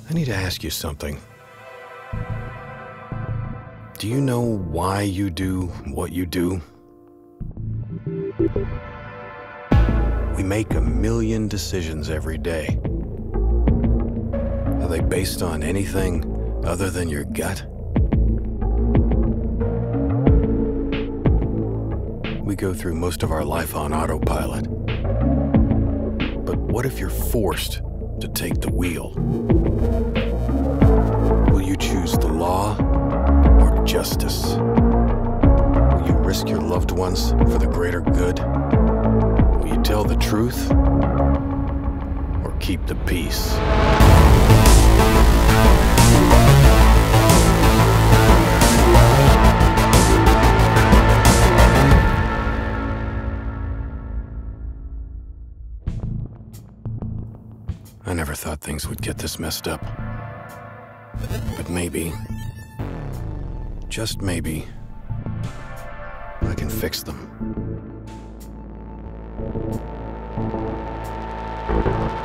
I need to ask you something. Do you know why you do what you do? We make 1,000,000 decisions every day. Are they based on anything other than your gut? We go through most of our life on autopilot. But what if you're forced to take the wheel? Will you choose the law or justice? Will you risk your loved ones for the greater good? Will you tell the truth or keep the peace? I never thought things would get this messed up. But maybe, just maybe, I can fix them.